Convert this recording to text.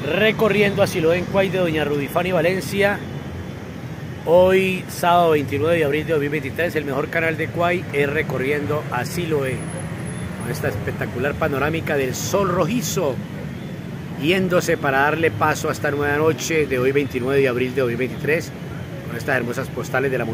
recorriendo a Siloé en Cuay de doña Rudifani Valencia. Hoy, sábado 29 de abril de 2023, el mejor canal de Cuay es recorriendo a Siloé, con esta espectacular panorámica del sol rojizo, yéndose para darle paso a esta nueva noche de hoy, 29 de abril de 2023, con estas hermosas postales de la